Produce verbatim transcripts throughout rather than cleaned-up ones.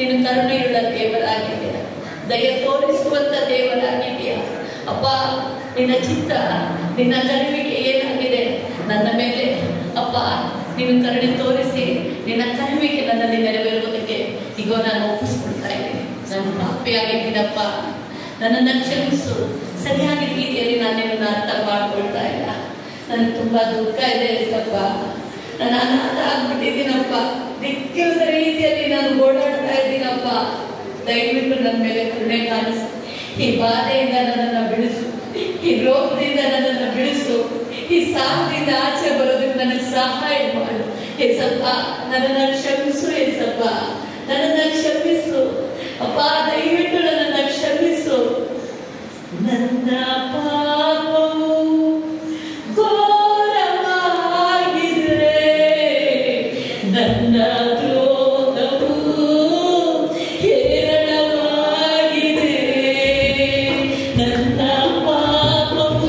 ನೀನು ಕರುಣೆಯುಳ್ಳ ದೇವರಾಗಿದ್ದೀಯ, ದಯ ತೋರಿಸುವಂತ ದೇವರಾಗಿದ್ದೀಯ ಅಪ್ಪ. ನಿನ್ನ ಚಿತ್ತ, ನಿನ್ನ ಕರುಣಿಕೆ ಏನಾಗಿದೆ ನನ್ನ ಮೇಲೆ ಅಪ್ಪ, ನೀನು ಕರುಣೆ ತೋರಿಸಿ ನಿನ್ನ ಕರುಣಿಕೆ ನನ್ನಲ್ಲಿ ನೆರವೇರುವುದಕ್ಕೆ ಈಗ ನಾನು ಒಪ್ಪಿಸ್ಕೊಳ್ತಾ ಇದ್ದೀನಿ. ನಾನು ಪಾಪಿಯಾಗಿದ್ದೀನಪ್ಪ, ನನ್ನನ್ನು ಕ್ಷಮಿಸು. ಸರಿಯಾದ ರೀತಿಯಲ್ಲಿ ನಾನು ನಿನ್ನನ್ನು ಅರ್ಥ ಮಾಡ್ಕೊಳ್ತಾ ಇಲ್ಲ. ನನಗೆ ತುಂಬಾ ದುಃಖ ಇದೆ ಏಸಪ್ಪ. ನಾನು ಅನಾಥ ಆಗ್ಬಿಟ್ಟಿದ್ದೀನಪ್ಪ. ದಿಕ್ಕಿಲ್ಲದ ರೀತಿಯಲ್ಲಿ ನಾನು ಓಡಾಡ್ತಾ ಇದ್ದೀನಪ್ಪ. ದಯವಿಟ್ಟು ನನ್ನ ಮೇಲೆ ಕರುಣೆ ಕಾಣಿಸು. ಈ ಬಾಧೆಯಿಂದ ನನ್ನನ್ನು ಬಿಡಿಸು, ಈ ರೋಗದಿಂದ ನನ್ನನ್ನು ಬಿಡಿಸು, ಈ ಸಾವದಿಂದ ಆಚೆ ಬರೋದಕ್ಕೆ ನನಗೆ ಸಹಾಯ ಮಾಡು ಏಸಪ್ಪ. ನನ್ನನ್ನು ಕ್ಷಮಿಸು ಏಸಪ್ಪ, ನನ್ನನ್ನು ಕ್ಷಮಿಸು ಅಪ್ಪ. ದಯವಿಟ್ಟು ನನ್ನನ್ನು ಕ್ಷಮಿಸು. ನನ್ನ ಪಾಪವು ಘೋರವಾಗಿದ್ರೆ, ನನ್ನ ದ್ರೋಹವು ಹೇರಳವಾಗಿದೆ. ನನ್ನ ಪಾಪವು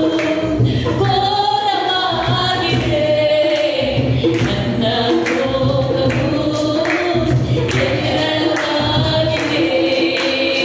ಘೋರವಾಗಿದೆ, ನನ್ನ ದ್ರೋಹವು ಹೇರಳವಾಗಿದೆ.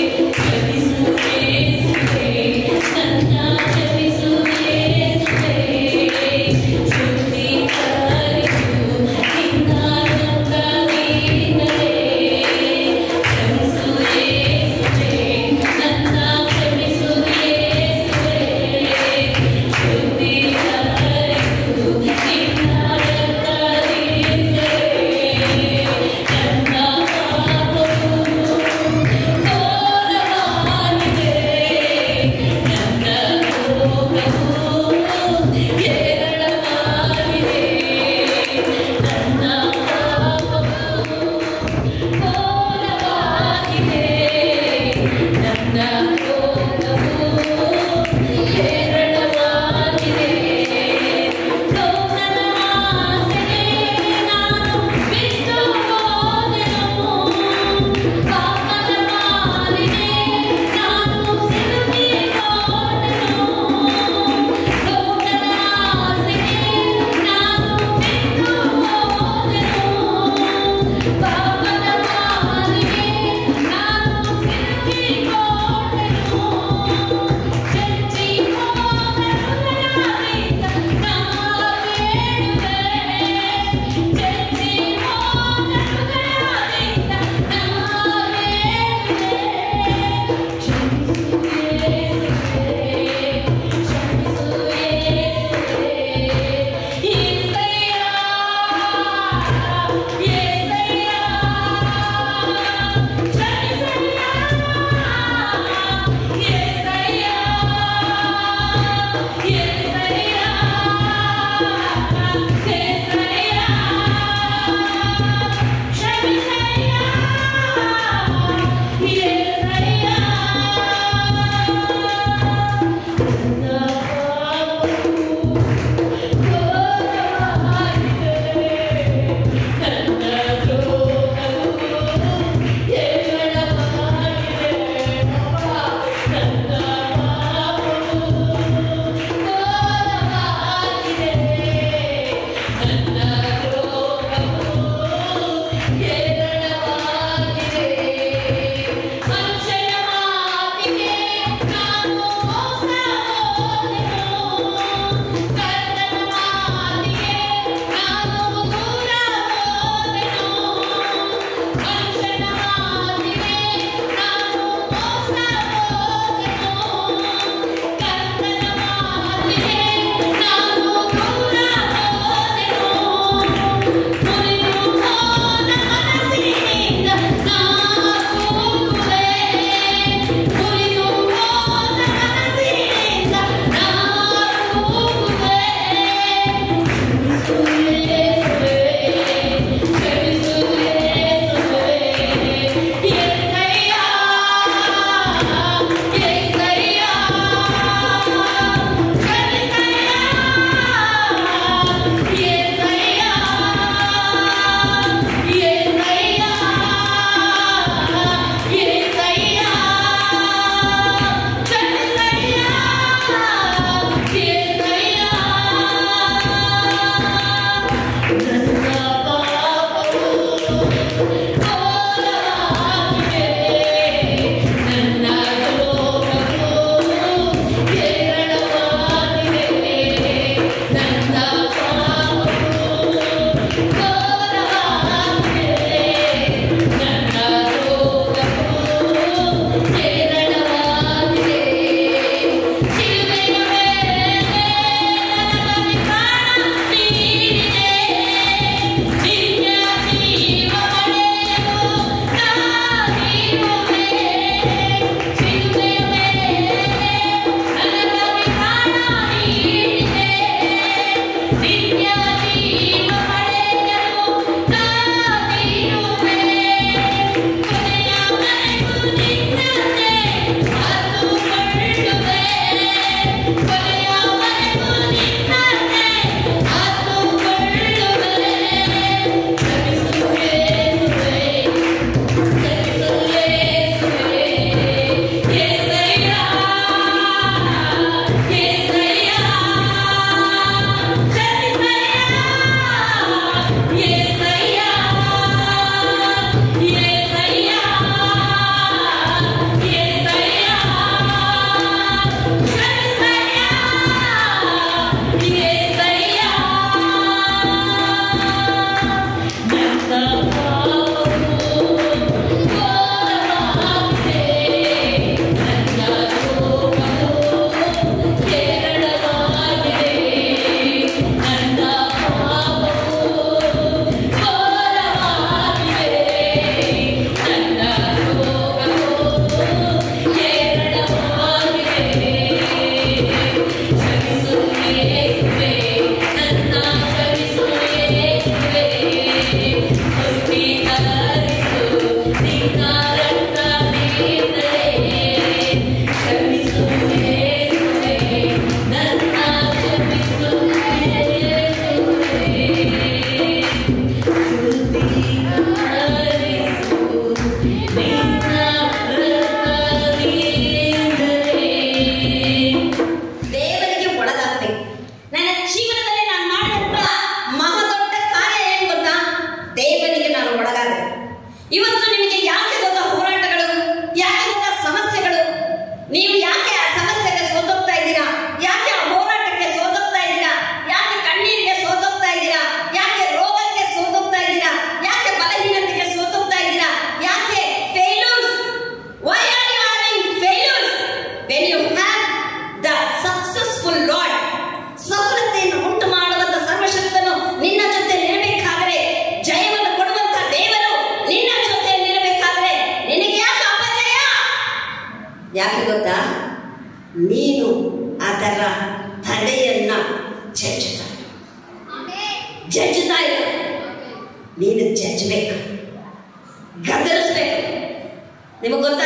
ಜಜ್ಜುತ್ತಾ ಇಲ್ಲ. ನೀನು ಜಜ್ಬೇಕು, ಗದರಿಸ್ಬೇಕು. ನಿಮಗೆ ಗೊತ್ತಾ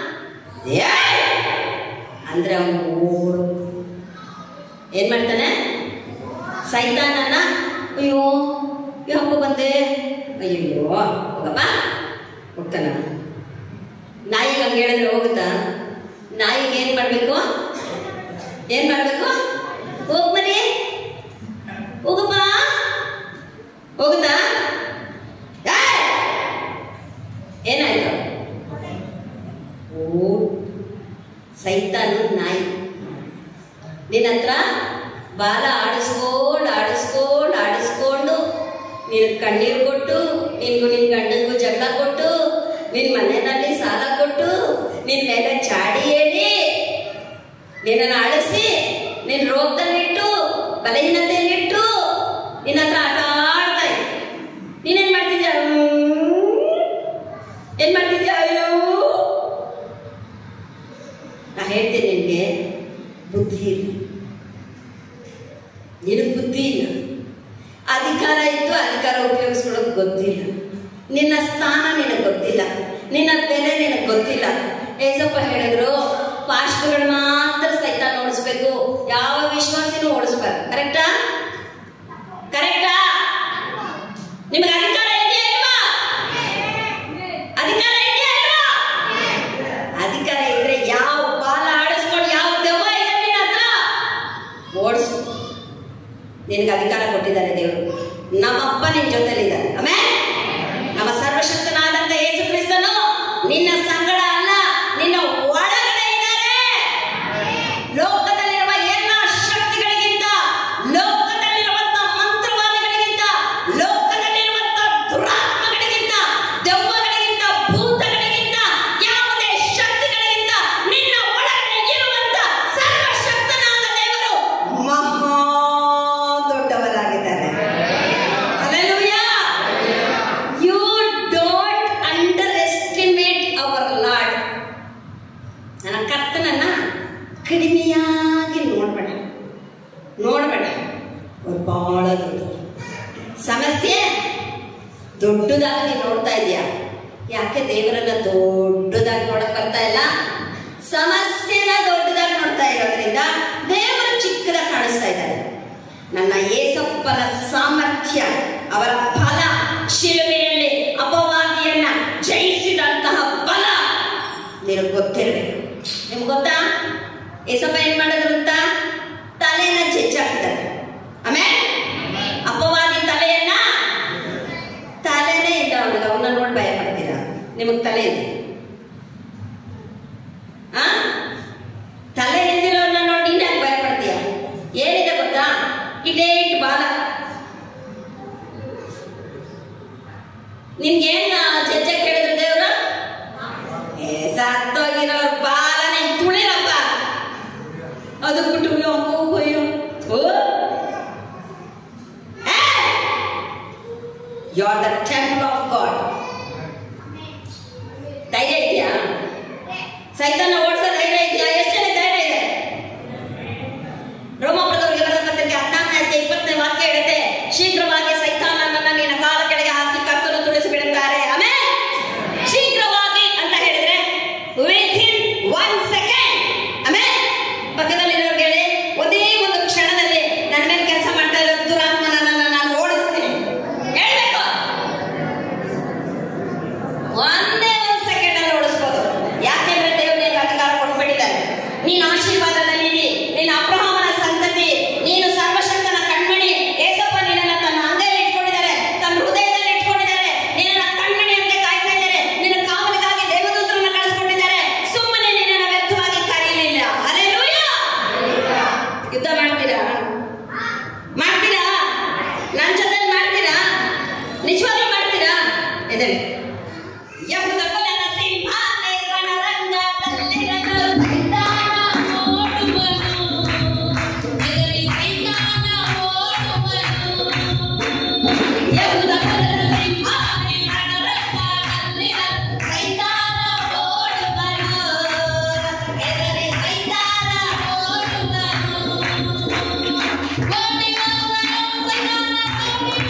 ಅಂದ್ರೆ ಅವನು ಓಡು ಏನ್ ಮಾಡ್ತಾನೆ? ಸೈತಾನನ ಅಯ್ಯೋ ಯಾಕೋ ಬಂದೆ, ಅಯ್ಯೋ ಹೋಗಪ್ಪ ಹೋಗ್ತಾನ. ನಾಯಿಗೆ ಹಂಗೆ ಹೇಳಿದ್ರೆ ಹೋಗುತ್ತಾ? ನಾಯಿಗೆ ಏನ್ ಮಾಡ್ಬೇಕು? ಏನ್ ಮಾಡ್ಬೇಕು? ಹೋಗ್ ಮರಿ ಹೋಗಪ್ಪ, ಹೋಗುತ್ತಾ? ಏನಾಯ್ತು? ಓ ಸೈತಾನು ನಾಯಿ ನಿನ್ನ ಹತ್ರ ಬಾಲ ಆಡಿಸ್ಕೊಂಡು ಆಡಿಸ್ಕೊಂಡು ಆಡಿಸ್ಕೊಂಡು ನೀನು ಕಣ್ಣೀರು ಕೊಟ್ಟು, ನಿನ್ಗೂ ನಿನ್ ಗಂಡನಿಗೂ ಜಗಳ ಕೊಟ್ಟು, ನಿನ್ ಮನೆಯಲ್ಲಿ ಸಾಲ ಕೊಟ್ಟು, ನಿನ್ ಮೇಲೆ ಚಾಡಿ ಹೇಳಿ, ನಿನ್ನನ್ನು ಆಡಿಸಿ, ನಿನ್ ರೋಗದಲ್ಲಿಟ್ಟು, ಬಲಹೀನತೆಯಲ್ಲಿಟ್ಟು ನಿನ್ನ ಹತ್ರ ಆಟ ಆಡ್ತಾ ಇದ್ದೆ. ನೀನೇನ್ ಮಾಡ್ತಿದ್ಯಾ? ಏನ್ ಮಾಡ್ತಿದ್ಯಾ? ಅಯ್ಯೋ ನಾ ಹೇಳ್ತೇನೆ, ನಿನ್ಗೆ ಬುದ್ಧಿ ಇಲ್ಲ, ನಿನಗೆ ಬುದ್ಧಿ ಇಲ್ಲ. ಅಧಿಕಾರ ಇತ್ತು, ಅಧಿಕಾರ ಉಪಯೋಗಿಸ್ಕೊಳ್ಳೋದು ಗೊತ್ತಿಲ್ಲ. ನಿನ್ನ ಸ್ಥಾನ ನಿನಗೆ ಗೊತ್ತಿಲ್ಲ, ನಿನ್ನ ಬೆಲೆ ನಿನಗೆ ಗೊತ್ತಿಲ್ಲ. ಏಸಪ್ಪ ಹೇಳಿದ್ರು, ಪಾಸ್ಟ್ಗಳು ಮಾತ್ರ ಸೈತಾನ ಓಡಿಸ್ಬೇಕು, ಯಾವ ವಿಶ್ವಾಸಿನೂ ಓಡಿಸ್ಬಾರ್ದು. ಕರೆಕ್ಟಾ? ಕರೆಕ್ಟಾ? ನಿಮಗೆ ಅಧಿಕಾರ ಇದೆಯಾ ಇಲ್ವಾ? ಅಧಿಕಾರ ಇದೆಯಾ ಇಲ್ವಾ? ಅಧಿಕಾರ ಇದ್ರೆ ಯಾವ ಬಾಲ ಆಡಿಸ್ಕೊಂಡು ಯಾವ ದೆವ್ವ ಇದೆ ನಿನ್ನ ಹತ್ರ ಓಡಿಸು. ನಿನಗೆ ಅಧಿಕಾರ ಕೊಟ್ಟಿದ್ದಾರೆ ದೇವರು. ನಮ್ಮಪ್ಪ ನಿನ್ನ ಜೊತೆಲಿದ್ದಾರೆ. ಆಮೇಲೆ ನಮ್ಮ ಸರ್ವಶಕ್ತನಾದಂತ ಯೇಸು ಕ್ರಿಸ್ತನು ನಿನ್ನ ಸಂಗಡ ಅಲ್ಲ, ನಿನ್ನ ಒಳಗಡೆ ಇದ್ದಾರೆ. ಲೋಕದಲ್ಲಿರುವ ಎಲ್ಲ ಶಕ್ತಿಗಳಿಗಿಂತ, ಲೋಕದಲ್ಲಿರುವಂತ ಮಂತ್ರವಾದಿಗಳಿಗಿಂತ, ಲೋಕದಲ್ಲಿರುವಂತ ದುರಾತ್ಮಗಳಿಗಿಂತ, ದೆವ್ವಗಳಿಗಿಂತ, ಭೂತಗಳಿಗಿಂತ, ಯಾವುದೇ ಶಕ್ತಿಗಳಿಗಿಂತ ನಿನ್ನ ಒಳಗಡೆ ಇರುವಂತ ಸರ್ವಶಕ್ತನಾದ ದೇವರು ಮಹಾ ದೊಡ್ಡವರಾಗಿದ್ದಾರೆ. Hallelujah. You don't underestimate our lord. ನನ್ನ ಕರ್ತನನ್ನ ಕಡಿಮೆಯಾಗಿ ನೋಡ್ಬೇಡ, ನೋಡ್ಬೇಡ. ಅವ್ರು ಬಹಳ ದೊಡ್ಡವರು. ಸಮಸ್ಯೆ ದೊಡ್ಡದಾಗಿ ನೀನು ನೋಡ್ತಾ ಇದೀಯಾ. ಯಾಕೆ ದೇವರನ್ನ ದೊಡ್ಡದಾಗಿ ನೋಡಕ್ ಬರ್ತಾ ಇಲ್ಲ? ಸಮಸ್ಯೆನ ದೊಡ್ಡದಾಗಿ ನೋಡ್ತಾ ಇರೋದ್ರಿಂದ ದೇವರು ಚಿಕ್ಕದಾಗಿ ಕಾಣಿಸ್ತಾ ಇದ್ದಾರೆ. ನನ್ನ ಏಸಪ್ಪನ ಸಾಮರ್ಥ್ಯ, ಅವರ ಫಲ, ಶಿಲುಬೆಯಲ್ಲಿ ಅಪವಾದಿಯನ್ನ ಜಯಿಸಿದಂತಹ ಬಲ ನಿನಗೆ ಗೊತ್ತಿರಬೇಕು. ನಿಮ್ಗೆ ಗೊತ್ತಾ ಏಸಪ್ಪ ಏನ್ ಮಾಡಿದ್ರು ಅಂತ? ತಲೆಯನ್ನ ಜಜ್ಜಾಕಿದ್ದಾರೆ. ಆಮೇಲೆ ಅಪವಾದಿ ತಲೆಯನ್ನ, ತಲೆನೇ ಇಲ್ಲ ಅವನಿಗೆ. ಅವನ್ನ ನೋಡಿ ಭಯ ಪಡ್ತೀರಾ? ನಿಮಗ್ ತಲೆ ಇದೆ? ಆ ತಲೆ ಇಲ್ದಿರೋನ್ನ ನೋಡಿ ನೀನ್ ಯಾಕೆ ಭಯ ಪಡ್ತೀಯ? ಏನಿದೆ ಗೊತ್ತಾ? ಇದೇ ಇಟ್ಟು ಬಾಲ. ನಿಮ್ಗೇನ್ ಜಜ್ಜ ಕೇಳಿದ್ರು ದೇವ್ರ? ಏ ಸತ್ತೋಗಿರೋರ್ ಬಾಲನ ತುಳಿರಪ್ಪ. ಅದು ಬಿಟ್ಟು ಅಯ್ಯೋ you are the temple of God. ಧೈರ್ಯ ಇದೆಯಾ? ಸೈತಾನ ಓಡಿಸೋ ಧೈರ್ಯ ಇದೆಯಾ? ಎಷ್ಟು ಜನ ಧೈರ್ಯ ಇದೆ? ರೋಮಾಪುರದವರಿಗೆ ಬರೆದ ಪತ್ರಿಕೆ ಹದಿನಾಲ್ಕನೇ ಅಧ್ಯಾಯ ಇಪ್ಪತ್ತನೇ ವಾಕ್ಯ ಹೇಳುತ್ತೆ, ಶೀಘ್ರವಾಗಿ ಸೈತಾನನನ್ನ ನಿನ್ನ ಕಾಲ ಕೆಳಗೆ ಹಾಕಿ ಕರ್ತನು ತುಳಿಸಿ ಬಿಡುತ್ತಾರೆ. ಆಮೇಲೆ ಶೀಘ್ರವಾಗಿ ಅಂತ ಹೇಳಿದ್ರೆ ವಿಥಿನ್ ಒನ್ ಸೆಕೆಂಡ್. ಆಮೇಲೆ ಪಕ್ಕದಲ್ಲಿರೋರ್ಗೆ ಹೇಳಿ, ಒಂದೇ ಒಂದು ಕ್ಷಣದಲ್ಲಿ ನನ್ನ ಮೇಲೆ ಕೆಲಸ ಮಾಡ್ತಾ ಇರೋ ದುರಾತ್ಮನನ್ನ ನಾನು ಓಡಿಸ್ತೀನಿ. ಹೇಳ್ಬೇಕು, ಒಂದೇ ಒಂದು ಸೆಕೆಂಡ್ ಅಲ್ಲಿ ಓಡಿಸ್ಬೋದು. ಯಾಕೆಂದ್ರೆ ದೇವರಿಗೆ ಅಧಿಕಾರ ಕೊಟ್ಬಿಟ್ಟಿದ್ದಾರೆ. ನೀನು ಆಶೀರ್ವಾದದಲ್ಲಿ, ನೀನು ಅಬ್ರಹಾಮನ ಸಂತತಿ, ನೀನು ಸರ್ವಶಕ್ತನ ಕಣ್ಮಣಿ. ಏಸಪ್ಪ ನಿನ್ನನ್ನ ತನ್ನ ಅಂಗೈಯಲ್ಲಿ ಇಟ್ಕೊಂಡಿದ್ದಾರೆ, ತನ್ನ ಹೃದಯದಲ್ಲಿ ಇಟ್ಕೊಂಡಿದ್ದಾರೆ, ನಿನ್ನ ಕಣ್ಮಣಿ ಅಂತ ಕಾಯ್ತಾ ಇದ್ದಾರೆ. ನಿನ್ನ ಕಾವಲಿಗಾಗಿ ದೇವದೂತರನ್ನ ಕಳಿಸ್ಕೊಂಡಿದ್ದಾರೆ. ಸುಮ್ಮನೆ ನಿನ್ನನ್ನ ವ್ಯರ್ಥವಾಗಿ ಕರೀಲಿಲ್ಲ. ಹಲ್ಲೆಲೂಯಾ. ಯುದ್ಧ ಮಾಡ್ತೀರಾ? ಮಾಡ್ತೀರಾ? ನನ್ನ ಜೊತೆ ಮಾಡ್ತೀರಾ? ನಿಜವಾಗ್ಲೂ ಮಾಡ್ತೀರಾ? ಎದ್ದೇಳಿ. ಯಹೂದ ಕುಲದ ಸಿಂಹಾಸನ ರಣರಂಗದಲ್ಲಿರಲು ಸೈತಾನ ಓಡುವನು, ಎದುರಿ ಸೈತಾನ ಓಡುವನು. ಯಹೂದ ಕುಲದ ಸಿಂಹಾಸನ ರಣರಂಗದಲ್ಲಿರಲು ಸೈತಾನ ಓಡುವನು, ಎದುರಿ ಸೈತಾನ ಓಡುವನು. ಓಡಿ ಹೋಗುವನು ಸೈತಾನ, ಓಡಿ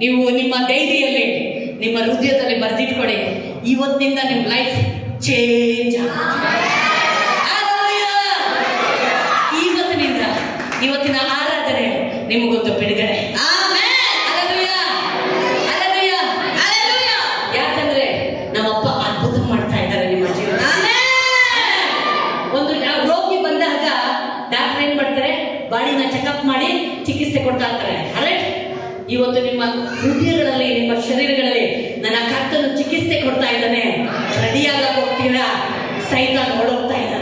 ನೀವು ನಿಮ್ಮ ಡೈರಿಯಲ್ಲಿ ನಿಮ್ಮ ಹೃದಯದಲ್ಲಿ ಬರೆದಿಟ್ಕೊಡಿ, ಇವತ್ತಿನಿಂದ ನಿಮ್ಮ ಲೈಫ್ ಚೇಂಜ್. ಇವತ್ತಿನಿಂದ ಇವತ್ತಿನ ಆರಾಧನೆ ನಿಮಗೊಂದು ಬಿಡುಗಡೆ. ಯಾಕಂದ್ರೆ ನಮ್ಮಪ್ಪ ಅದ್ಭುತ ಮಾಡ್ತಾ ಇದ್ದಾರೆ ನಿಮ್ಮ ಜೀವನ. ಒಂದು ರೋಗಿ ಬಂದಾಗ ಡಾಕ್ಟರ್ ಏನ್ ಮಾಡ್ತಾರೆ, ಬಾಡಿನ ಚೆಕಪ್ ಮಾಡಿ ಚಿಕಿತ್ಸೆ ಕೊಡ್ತಾ ಇರ್ತಾರೆ. ಕರೆಕ್ಟ್? ಇವತ್ತು ನಿಮ್ಮ ಹೃದಯಗಳಲ್ಲಿ ನಿಮ್ಮ ಶರೀರಗಳಲ್ಲಿ ನನ್ನ ಕರ್ತನು ಚಿಕಿತ್ಸೆ ಕೊಡ್ತಾ ಇದ್ದಾನೆ. ರೆಡಿಯಾಗ ಹೋಗ್ತೀರಾ, ಸೈತಾನ್ ಓಡೋಗ್ತಾ ಇದ್ದಾನೆ.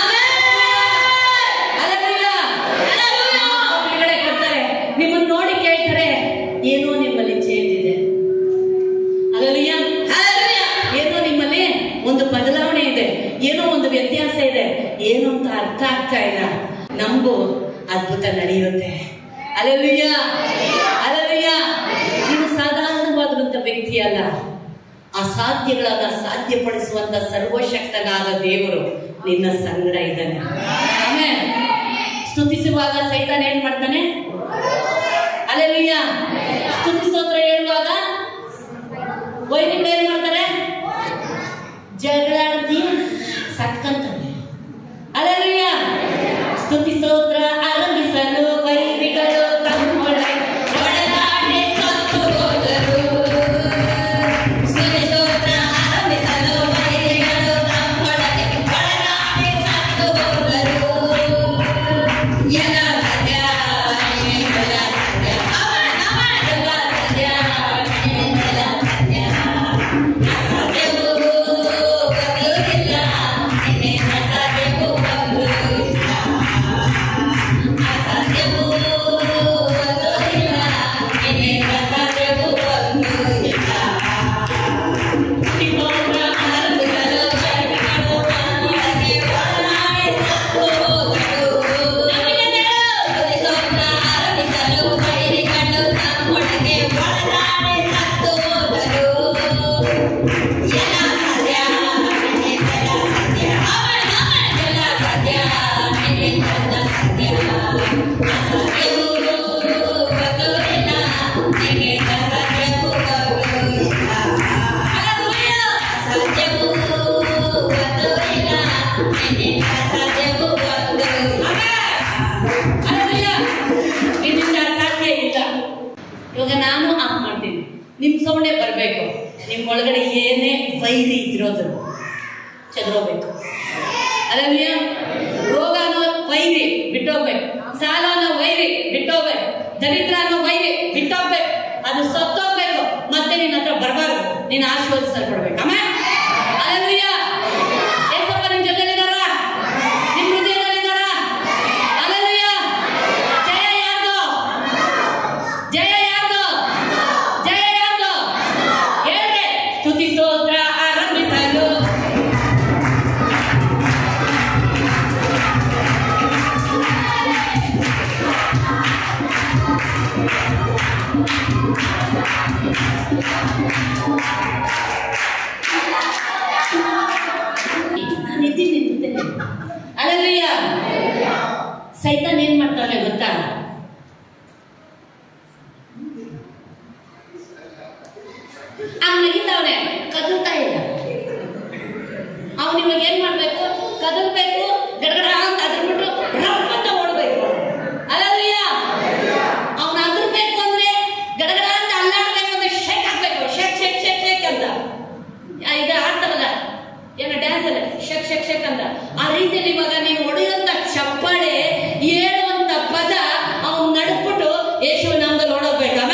ಬಿಡುಗಡೆ ಕೊಡ್ತಾರೆ. ನಿಮ್ಮನ್ನು ನೋಡಿ ಕೇಳ್ತಾರೆ, ಏನೋ ನಿಮ್ಮಲ್ಲಿ ಚೇಂಜ್ ಇದೆ, ಅಲ್ಲಯ್ಯ, ಏನೋ ನಿಮ್ಮಲ್ಲಿ ಒಂದು ಬದಲಾವಣೆ ಇದೆ, ಏನೋ ಒಂದು ವ್ಯತ್ಯಾಸ ಇದೆ, ಏನು ಅಂತ ಅರ್ಥ ಆಗ್ತಾ ಇಲ್ಲ. ನಮಗೂ ಅದ್ಭುತ ನಡೆಯುತ್ತೆ. ಅಲ್ಲಯ್ಯ, ಅಲ್ಲಯ್ಯ, ನೀನು ಸಾಧಾರಣವಾದಂತ ವ್ಯಕ್ತಿ ಅಲ್ಲ. ಅಸಾಧ್ಯಗಳಾದ ಸಾಧ್ಯಪಡಿಸುವಂತ ಸರ್ವಶಕ್ತನಾದ ದೇವರು ನಿನ್ನ ಸಂಗಡ ಇದ್ದಾನೆ. ಆಮೇಲೆ ಸ್ತುತಿಸುವಾಗ ಸೈತಾನ್ ಏನ್ ಮಾಡ್ತಾನೆ? ಅಲ್ಲಯ್ಯ, ಸ್ತುತಿ ಸ್ತೋತ್ರ ಹೇಳುವಾಗ ವೈರಿಗಳು ಏನ್ ಮಾಡ್ತಾರೆ? ಜಗಳಾಡ್ತಿ ಸಕ್ಕಂತಾನೆ. ಅಲ್ಲಯ್ಯ, ಸ್ತುತಿ ಸ್ತೋತ್ರ ಆರಂಭಿಸಲು ವೈರಿಗಳು ತಮ್ಮೊಳಗೆ ಒಡನಾಡಿ ಸತ್ತು ಹೋದರು. ಸ್ತುತಿ ಸ್ತೋತ್ರ ಆರಂಭಿಸಲು ವೈರಿಗಳು ತಮ್ಮೊಳಗೆ ಒಡನಾಡಿ ಸತ್ತು ಹೋದರು. ಎಲ್ಲ ಸತ್ಯ, ಎಲ್ಲ ಸತ್ಯ, ಎಲ್ಲ ಸತ್ಯ, ಎಲ್ಲ ಸತ್ಯ. ಅಸಾಧ್ಯವು ಬರುವುದಿಲ್ಲ, ನಿನ್ನೆ ಅಸಾಧ್ಯವು ಬರುವುದಿಲ್ಲ. ಅಸಾಧ್ಯವು ಬರುವುದಿಲ್ಲ, ನಿನ್ನೆ ಅಸಾಧ್ಯವು ಬರುವುದಿಲ್ಲ. ಸ್ತೋತ್ರ ಆರಂಭಿಸಲು ವೈರಿಗಳು ತಮ್ಮೊಳಗೆ ಒಡನಾಡಿ ಸತ್ತು ಹೋದರು. ಸ್ತುತಿ ಸ್ತೋತ್ರ ಆರಂಭಿಸಲು ವೈರಿಗಳು ತಮ್ಮೊಳಗೆ ಒಡನಾಡಿ ಸತ್ತು ಹೋದರು. ಎಲ್ಲ ಸತ್ಯ, ನಿನ್ನೆಲ್ಲ ಸತ್ಯ, ಎಲ್ಲ ಸತ್ಯ, ನಿನ್ನೆಲ್ಲ ಸತ್ಯ. ಅಸಾಧ್ಯವು ಬರುವುದಿಲ್ಲ, ನಿನ್ನೆ ಅಸಾಧ್ಯವು ಬರುವುದಿಲ್ಲ. ಅಸಾಧ್ಯವು ಬರುವುದಿಲ್ಲ, ನಿನ್ನೆ ಅಸಾಧ್ಯವು ಬರುವುದಿಲ್ಲ. ನಿನ್ನಿಂದ ಅಸಾಧ್ಯ ಇಲ್ಲ. ಇವಾಗ ನಾನು ಆಫ್ ಮಾಡ್ತೀನಿ, ನಿಮ್ ಸೌಂಡೇ ಬರ್ಬೇಕು. ನಿಮ್ ಒಳಗಡೆ ಏನೇ ವೈರಿ ಇದ್ರೋದು ಚದ್ರೋಗ್ಬೇಕು. ಅಲ್ಲಯ್ಯ, ರೋಗ ಅನ್ನೋ ವೈರಿ ಬಿಟ್ಟೋಗ್ಬೇಕು, ಸಾಲ ಅನ್ನೋ ವೈರಿ ಬಿಟ್ಟೋಗ್ಬೇಕು, ದರಿದ್ರ ಅನ್ನೋ ವೈರಿ ಬಿಟ್ಟೋಗ್ಬೇಕು, ಅದು ಸತ್ತೋಗ್ಬೇಕು. ಮತ್ತೆ ನಿನ್ನ ಹತ್ರ ಬರಬಾರ್ದು, ನೀನು ಆಶೀರ್ವದಿಸಲ್ಪಡ್ಬೇಕು. ಆಮೇಲೆ ಅಲ್ಲಯ್ಯ, ಏಸಪ್ಪ ನಿಮ್ ಜೊತೆಲಿದ್ದಾರ, ನಿಮ್ ಹೃದಯದಲ್ಲಿದ್ದಾರ. ಅಲ್ಲಯ್ಯ, ಜಯ ಯಾರ್ದು? ಜಯ ಯಾರ್ದು? ಜಯ ಯಾರ್ದು? ಹೇಳ್ರಿ. ಸ್ತುತಿ ಸ್ತೋತ್ರ ಆರಂಭಿಸಲು ನಾನಿದ್ದೀನಿ ನಿಂತಿದ್ದೇನೆ. ಅಲ್ಲಯ್ಯ, ಸೈತಾನ್ ಏನ್ ಮಾಡ್ತಾನೆ ಗೊತ್ತಾ? ಅವನಿಗಿದ್ದವನೇ ಕದಲ್ತಾ ಇಲ್ಲ. ಅವನು ಇವಾಗ ಏನ್ ಮಾಡ್ಬೇಕು? ಕದಲ್ಬೇಕು, ಗಡಗಡ ಅಂತ ಅದ್ರಬಿಟ್ಟು ರಪ್ ಅಂತ ಓಡ್ಬೇಕು. ಅಲ್ಲಯ್ಯ, ಅವನು ಅದ್ರಬೇಕು ಅಂದ್ರೆ ಗಡಗಡ ಅಂತ ಅಲ್ಲಾಡ್ಬೇಕು ಅಂದ್ರೆ ಶೇಕ್ ಹಾಕ್ಬೇಕು. ಶೇಕ್ ಶೇಕ್ ಶೇಕ್ ಶೇಕ್ ಅಂತ ಈಗ ಆಡ್ತಾರಲ್ಲ, ಏನೋ ಡ್ಯಾನ್ಸ್ ಅಲ್ಲ, ಶಕ್ ಶಕ್ ಶಕ್ ಅಂತ. ಆ ರೀತಿಯಲ್ಲಿ ಇವಾಗ ನೀವು ಹೊಡೆಯುವಂತ ಚಪ್ಪಾಳೆ, ಹೇಳುವಂತ ಪದ ಅವನು ನಡ್ಬಿಟ್ಟು ಯೇಸು ನಾಮದಲ್ಲಿ ಓಡೋಗ್ಬೇಕಮ್ಮ.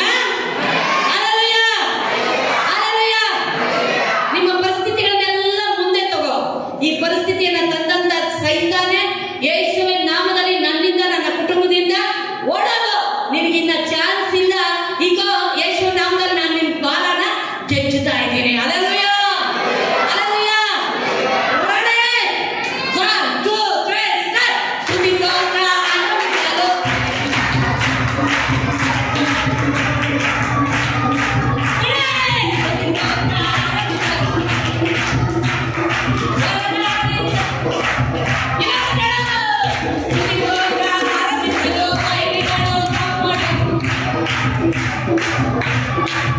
ನಿಮ್ಮ ಪರಿಸ್ಥಿತಿಗಳನ್ನೆಲ್ಲ ಮುಂದೆ ತಗೋ. ಈ ಪರಿಸ್ಥಿತಿಯನ್ನ ತಂದಂತ ಸೈತಾನೆ ಯೇಸುವಿನ ನಾಮದಲ್ಲಿ ನನ್ನಿಂದ ನನ್ನ ಕುಟುಂಬದಿಂದ ಓಡೋದು. ನಿನಗಿನ್ನ ಚಾನ್ಸ್ ಇಲ್ಲ. ಈಗ ಯೇಸು ನಾಮದಲ್ಲಿ ನಾನು ನಿನ್ ಬಾಲನ ಗೆಜ್ಜುತ್ತಾ ಇದ್ದೀನಿ. ಅಲ್ಲಯ್ಯ, ಅಲ್ಲಯ್ಯ, ready, one two three start. ಸ್ತುತಿ ಸ್ತೋತ್ರ ಆರಂಭಿಸಲು ಸ್ತುತಿ ಸ್ತೋತ್ರ ಆರಂಭಿಸಲು ವೈರಿಗಳು ತಮ್ಮೊಳಗೆ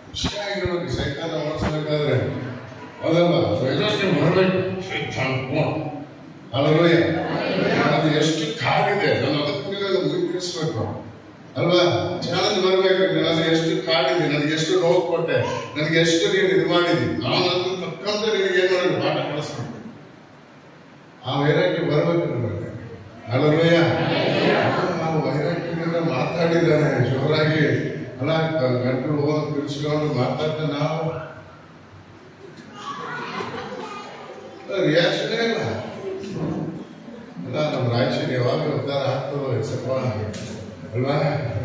ಖುಷಿ ಆಗಿರ್ಬೇಕು ಸೈತಾನ ಓಡಿಸ್ಬೇಕಾದ್ರೆ. ಹೌದಲ್ವಾ? ವೈರಾಗ್ಯ ಬರಬೇಕು. ಸೈತಾನ ಅಲ್ಲವಯ್ಯ ಅದು ಎಷ್ಟು ಕಾಡಿದೆ, ನಾನು ಅದಕ್ಕೆ ಮುಗಿಸ್ಬೇಕು ಅಲ್ವಾ? ಚಾಲೆಂಜ್ ಬರ್ಬೇಕು. ನಾನು ಎಷ್ಟು ಕಾಡಿದೆ, ನನಗೆ ಎಷ್ಟು ನೋವು ಕೊಟ್ಟೆ, ನನಗೆ ಎಷ್ಟು ನೀನು ಇದು ಮಾಡಿದಿ, ನಾನು ಅದಕ್ಕೆ ತಕ್ಕಂತೆ ನಿನಗೆ ಏನ್ ಮಾಡಿ ಪಾಠ ಕಳಿಸ್ಬೇಕು. ಆ ವೈರಾಗ್ಯ ಬರ್ಬೇಕು ನಮಗೆ. ಅಲ್ಲವಯ್ಯ ನಾವು ವೈರಾಗ್ಯದಿಂದ ಮಾತಾಡಿದ್ದಾನೆ ಜೋರಾಗಿ ಅಲ್ಲ, ಗಂಟಲು ಹೋಗಿ ಕಿರಿಸ್ಕೊಂಡು ಮಾತಾಡ್ತಾ ನಾವು ರಿಯಾಕ್ಷನೇ ಇಲ್ಲ ಅಲ್ಲ. ನಮ್ಮ ರಾಜ್ಯ ಯಾವಾಗ ಉದ್ಧಾರ ಆಗ್ತದೋ ಸ್ವಲ್ಪ ಅಲ್ವಾ?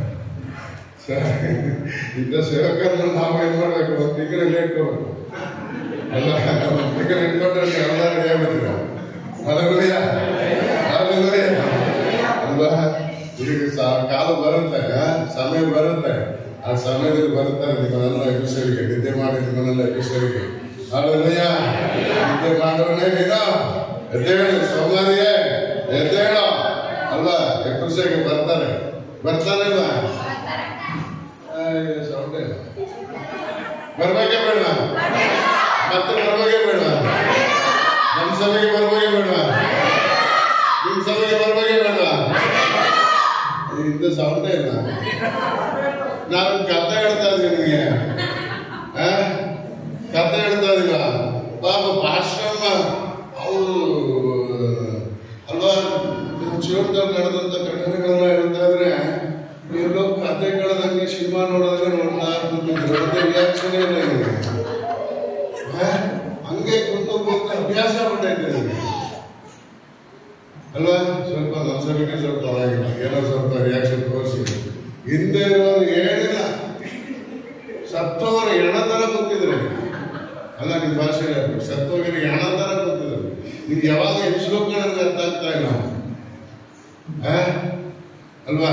ಇಂಥ ಸೇವಕರನ್ನ ನಾವು ಏನ್ ಮಾಡ್ಬೇಕು, ಒಂದು ತಿಂಗಳಲ್ಲಿ ಇಟ್ಕೋಬೇಕು ಅಲ್ಲ. ಒಂದು ತಿಂಗಳು ಇಟ್ಕೊಂಡ್ರೆ ಎಲ್ಲ ರೆಡಿ ಆಗ್ಬಿಡ್ತೀರ. ಅಲ್ಲವಯ್ಯ ಅಲ್ಲವಯ್ಯ ಅಲ್ವಾ? ಈಗ ಕಾಲ ಬರುತ್ತೆ, ಸಮಯ ಬರುತ್ತೆ, ಆ ಸಮಯದಲ್ಲಿ ಬರುತ್ತಾರೆ ನಿಮ್ಮನ್ನೆಲ್ಲ ಎಪಿಸೋಡಿಗೆ ನಿದ್ದೆ ಮಾಡಿ ನಿಮ್ಮನ್ನೆಲ್ಲ ಎಪಿಸೋಡಿಗೆ ಅಲ್ಲವಯ್ಯ ನಿದ್ದೆ ಮಾಡೋನೇ ನೀನು ಎದ್ದೇಳು ಸೋಮಾರಿಯೇ ಎದ್ದೇಳು ಅಲ್ವಾ? ಎಪಿಸೋಡ್ಗೆ ಬರ್ತಾರೆ ಬರ್ತಾರೆ ಇಲ್ಲ ಸೌಂಡ್ ಇಲ್ಲ. ಬರ್ಬೇಕೇ ಬೇಡ, ಮತ್ತೆ ಬರ್ಬೇಕೇ ಬೇಡ, ನಮ್ಮ ಸಭೆಗೆ ಬರ್ಬೇಕೇ ಬೇಡ, ನಿಮ್ಮ ಸಭೆಗೆ ಬರ್ಬೇಕೇ ಬೇಡ. ಇಂಥ ಸೌಂಡೇ ಇಲ್ಲ. ನಾನು ಕಥೆ ಹೇಳ್ತಾ ಇದ್ದೀನಿ ನಿಮಗೆ, ಕಥೆ ಹೇಳ್ತಾ ಇದೀವ ಪಾಪ ಪಾಶ್ರಮ ಅವರು ಅಲ್ವಾ ಜೀವನದಲ್ಲಿ ನಡೆದಂತ ಘಟನೆಗಳನ್ನ ಹೇಳ್ತಾ ಇದ್ರೆ ಎಲ್ಲೋ ಕಥೆ ಕೇಳದಂಗೆ ಸಿನಿಮಾ ನೋಡೋದ್ರೆ ನೋಡ್ತಾ ರಿಯಾಕ್ಷನ್ ಇಲ್ಲ ನಿಮಗೆ. ಹಂಗೆ ಕುಂತು ಕುಂತು ಅಭ್ಯಾಸ ಬಿಟ್ಟೈತೆ ನಿಮಗೆ ಅಲ್ವಾ? ಸ್ವಲ್ಪ ನಮ್ಮ ಸಭೆಗೆ ಸ್ವಲ್ಪ ಆಗಿಲ್ಲ, ಏನೋ ಸ್ವಲ್ಪ ರಿಯಾಕ್ಷನ್ ತೋರಿಸಿ. ಹಿಂದೆ ಇರೋರು ಏನಿಲ್ಲ, ಸತ್ತೋರು ಎಣ ತರ ಕೂತಿದ್ರೆ ಅಲ್ಲ, ನಿಮ್ಮ ಭಾಷೆ ಸತ್ತೋಗಿರಿ ಎಣ ತರ ಕೂತಿದ್ರು. ನಿಮ್ಗೆ ಯಾವಾಗ ಹೆಚ್ಬೇಕು ನನಗೆ ಅರ್ಥ ಆಗ್ತಾ ಇಲ್ಲ ಅಲ್ವಾ?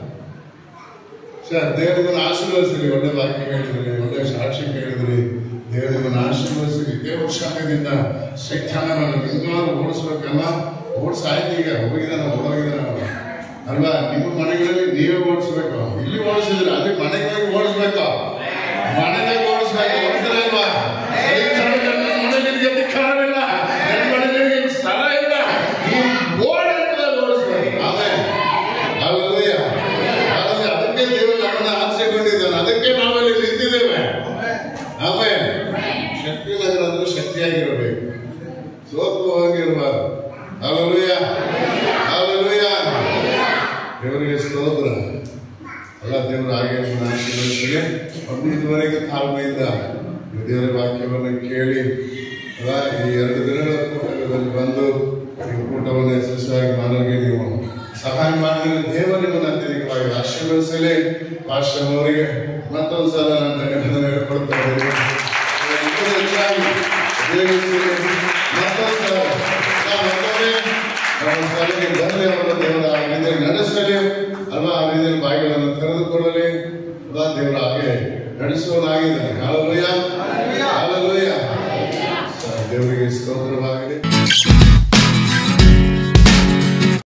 ಸರ್ ದೇವ್ರ ನಿಮ್ಮನ್ನು ಆಶೀರ್ವದಿಸಲಿ. ಒಳ್ಳೆ ವಾಕ್ಯ ಹೇಳಿದ್ರಿ, ಒಳ್ಳೆ ಸಾಕ್ಷಿ ಕೇಳಿದ್ರಿ. ದೇವ್ರ ನಿಮ್ಮನ್ನು ಆಶೀರ್ವದಿಸಲಿ. ದೇವ್ರ ಶಾಖದಿಂದ ಸೈತಾನವನ್ನು ನಿಮ್ಗಾದ್ರು ಓಡಿಸ್ಬೇಕಲ್ಲ. ಓಡಿಸಾಯ್ತು, ಈಗ ಹೋಗಿದಾನ ಓಡೋಗಿದಾನ ಅಲ್ವಾ? ನಿಮ್ಮ ಮನೆಗಳಲ್ಲಿ ನೀವೇ ಓಡಿಸ್ಬೇಕು. ಇಲ್ಲಿ ಓಡಿಸಿದ್ರೆ ಅಲ್ಲಿ ಮನೆಗೆ ಹೋಗಿ ಓಡಿಸ್ಬೇಕು, ಮನೆಗೆ ಓಡಿಸ್ಬೇಕು. ಓಡಿಸ್ತಾರೆ ಅಲ್ವಾ? ಮನೆಗೆ ಅಧಿಕಾರವಿಲ್ಲ, ನನ್ನ ಮನೆಗೆ ಸ್ಥಳ ಇಲ್ಲ, ಓಡಿಸ್ಬೇಕು. ಆಮೇಲೆ ಅಲ್ಲಯ್ಯ ಆಮೇಲೆ ಅದಕ್ಕೆ ದೇವರು ನಮ್ಮನ್ನ ಆರಿಸಿಕೊಂಡಿದ್ದಾನೆ, ಅದಕ್ಕೆ ನಾವಲ್ಲಿ ನಿಂತಿದ್ದೇವೆ. ಆಮೇಲೆ ಶಕ್ತಿ ನಗರ ಅಂದ್ರೆ ಶಕ್ತಿಯಾಗಿರಬೇಕು, ಸೋತು ಹೋಗಿರ್ಬಾರ್ದು. Hallelujah hallelujah. ದೇವರಿಗೆ ಸ್ತೋತ್ರ ಅಲ್ಲ. ದೇವರು ಹಾಗೆ ಆಶೀರ್ವದಿಸಲಿ. ಒಂದು ಇದುವರೆಗೆ ತಾಳ್ಮೆಯಿಂದ ದೇವರ ವಾಕ್ಯವನ್ನು ಕೇಳಿ ಅಲ್ಲ, ಈ ಎರಡು ದಿನಗಳ ಕೂಟದಲ್ಲಿ ಬಂದು ನೀವು ಕೂಟವನ್ನು ಯಶಸ್ವಿಯಾಗಿ ಮಾಡಲಿಕ್ಕೆ ನೀವು ಸಹಾಯ ಮಾಡಿದ್ರೆ ದೇವರು ನಿಮ್ಮನ್ನು ಅತ್ಯಧಿಕವಾಗಿ ಆಶೀರ್ವದಿಸಲಿ. ಪಾಶ್ರಮವರಿಗೆ ಮತ್ತೊಂದು ಸಲ ನಾನು ಧನ್ಯವಾದ ಹೇಳ್ಕೊಡ್ತಾ ಇದ್ದೀನಿ. ಹೆಚ್ಚಾಗಿ ಮತ್ತೊಂದು ಸಲ ನಮ್ಮ ಸ್ಥಳಕ್ಕೆ ಬಂದರೆ ಅವರ ದೇವರ ಆ ರೀತಿಯಲ್ಲಿ ನಡೆಸಲಿ ಅಲ್ವಾ? ಆ ರೀತಿಯಲ್ಲಿ ಬಾಯಿಗಳನ್ನು ತೆರೆದುಕೊಳ್ಳಲಿ ಅಲ್ವಾ? ದೇವರ ಹಾಗೆ ನಡೆಸುವನಾಗಿದ್ದಾನೆ. Hallelujah hallelujah. ದೇವರಿಗೆ ಸ್ತೋತ್ರವಾಗಲಿ.